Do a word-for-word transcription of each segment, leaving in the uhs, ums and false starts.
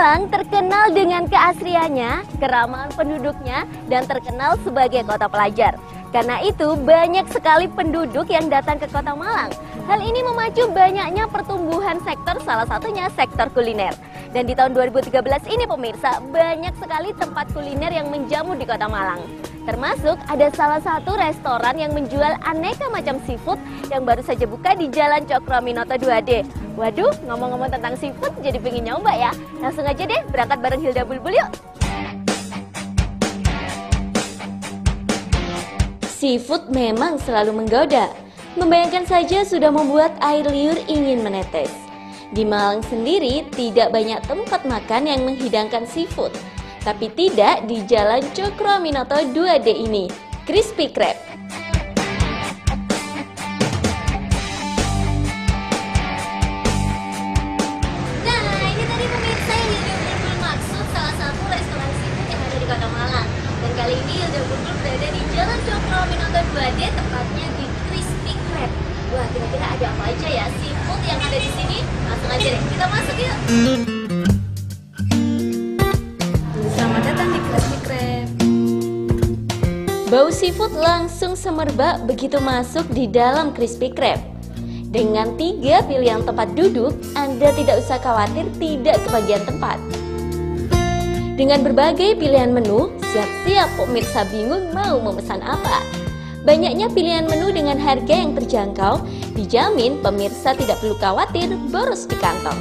Malang terkenal dengan keasriannya, keramahan penduduknya, dan terkenal sebagai kota pelajar. Karena itu banyak sekali penduduk yang datang ke kota Malang. Hal ini memacu banyaknya pertumbuhan sektor, salah satunya sektor kuliner. Dan di tahun dua ribu tiga belas ini pemirsa, banyak sekali tempat kuliner yang menjamu di kota Malang. Termasuk ada salah satu restoran yang menjual aneka macam seafood yang baru saja buka di Jalan Cokroaminoto dua D. Waduh, ngomong-ngomong tentang seafood jadi pengen nyoba ya. Langsung aja deh berangkat bareng Hilda Bulbul yuk. Seafood memang selalu menggoda. Membayangkan saja sudah membuat air liur ingin menetes. Di Malang sendiri tidak banyak tempat makan yang menghidangkan seafood. Tapi tidak di Jalan Cokroaminoto dua D ini, Crispy Crab. Nah, ini tadi pemirsa yang Hilda Bulbul maksud salah satu restoran seafood yang ada di kota Malang. Dan kali ini Hilda Bulbul berada di Jalan Cokroaminoto dua D, tepatnya di Crispy Crab. Wah, kira-kira ada apa aja ya seafood yang ada di sini? Langsung aja deh, kita masuk yuk. Selamat datang di Crispy Crab. Bau seafood langsung semerbak begitu masuk di dalam Crispy Crab. Dengan tiga pilihan tempat duduk, Anda tidak usah khawatir tidak kebagian tempat. Dengan berbagai pilihan menu, siap-siap pemirsa bingung mau memesan apa. Banyaknya pilihan menu dengan harga yang terjangkau, dijamin pemirsa tidak perlu khawatir boros di kantong.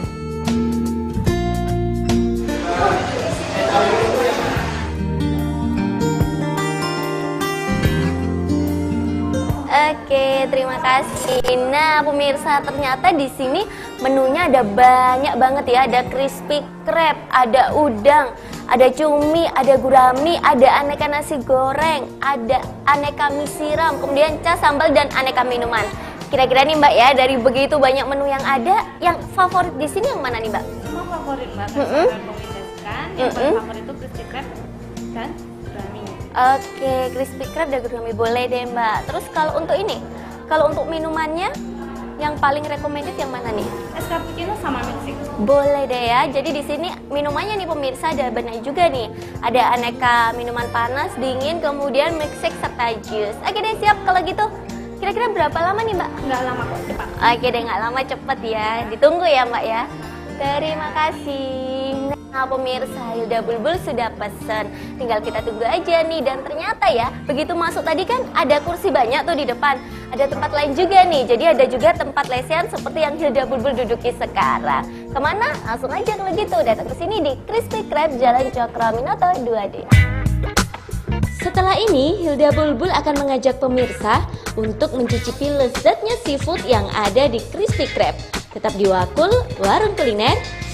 Oke, terima kasih. Nah, pemirsa, ternyata di sini menunya ada banyak banget ya. Ada crispy crab, ada udang, ada cumi, ada gurami, ada aneka nasi goreng, ada aneka mie siram, kemudian cas sambal dan aneka minuman. Kira-kira nih Mbak ya, dari begitu banyak menu yang ada, yang favorit di sini yang mana nih Mbak? Semua favorit Mbak, Mm -hmm. rekomendasikan. Yang Mm -hmm. favorit itu crispy crab dan gurami. Oke, crispy crab dan gurami boleh deh Mbak. Terus kalau untuk ini, kalau untuk minumannya yang paling recommended yang mana nih? Es cappuccino sama milkshake. Boleh deh ya. Jadi di sini minumannya nih pemirsa ada banyak juga nih. Ada aneka minuman panas, dingin, kemudian milkshake serta jus. Oke deh, siap kalau gitu. Kira-kira berapa lama nih Mbak? Nggak lama kok, cepat. Oke deh, nggak lama, cepet ya. Ditunggu ya Mbak ya. Terima kasih. Nah pemirsa, Hilda Bulbul sudah pesen. Tinggal kita tunggu aja nih. Dan ternyata ya, begitu masuk tadi kan ada kursi banyak tuh di depan. Ada tempat lain juga nih. Jadi ada juga tempat lesehan seperti yang Hilda Bulbul duduki sekarang. Kemana? Langsung aja kalau gitu datang ke sini di Crispy Crab Jalan Cokroaminoto dua D. Setelah ini, Hilda Bulbul akan mengajak pemirsa untuk mencicipi lezatnya seafood yang ada di Crispy Crab. Tetap di Wakul, warung kuliner